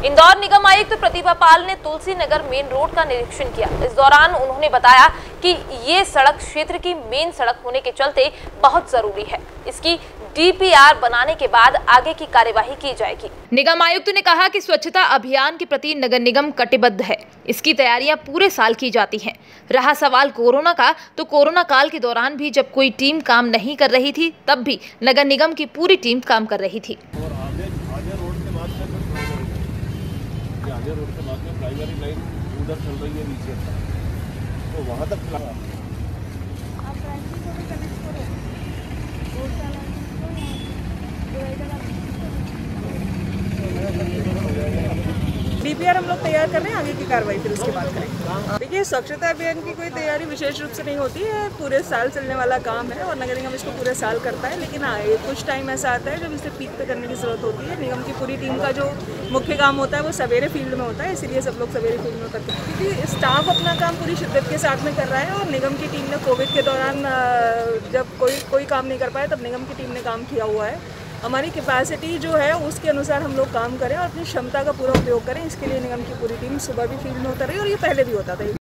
इंदौर निगम आयुक्त प्रतिभा पाल ने Tulsi Nagar main road का निरीक्षण किया। इस दौरान उन्होंने बताया कि ये सड़क क्षेत्र की मेन सड़क होने के चलते बहुत जरूरी है। इसकी DPR बनाने के बाद आगे की कार्यवाही की जाएगी। निगम आयुक्त ने कहा कि स्वच्छता अभियान के प्रति नगर निगम कटिबद्ध है। इसकी तैयारियां पूरे साल की जाती हैं। रहा सवाल कोरोना का, तो कोरोना काल के दौरान भी जब कोई टीम काम नहीं कर रही थी, तब भी नगर निगम की पूरी टीम काम कर रही थी। आगे रोड के बाद में प्राइमरी लाइन उधर चल रही है नीचे, तो वहाँ तक आप प्राइमरी को भी कनेक्ट करो, रोड चला DPR हम लोग तैयार कर रहे हैं, आगे की कार्रवाई फिर उसके बाद करेंगे। देखिए, स्वच्छता अभियान की कोई तैयारी विशेष रूप से नहीं होती है, पूरे साल चलने वाला काम है और नगर निगम इसको पूरे साल करता है। लेकिन हाँ, कुछ टाइम ऐसा आता है जब इसे पीक पे करने की जरूरत होती है। निगम की पूरी टीम का जो मुख्य काम होता है वो सवेरे फील्ड में होता है, इसीलिए सब लोग सवेरे फील्ड में करते हैं, क्योंकि स्टाफ अपना काम पूरी शिद्दत के साथ में कर रहा है। और निगम की टीम ने कोविड के दौरान जब कोई काम नहीं कर पाया, तब निगम की टीम ने काम किया हुआ है। हमारी कैपेसिटी जो है उसके अनुसार हम लोग काम करें और अपनी क्षमता का पूरा उपयोग करें। इसके लिए निगम की पूरी टीम सुबह भी फील्ड में उतर रही है और ये पहले भी होता था।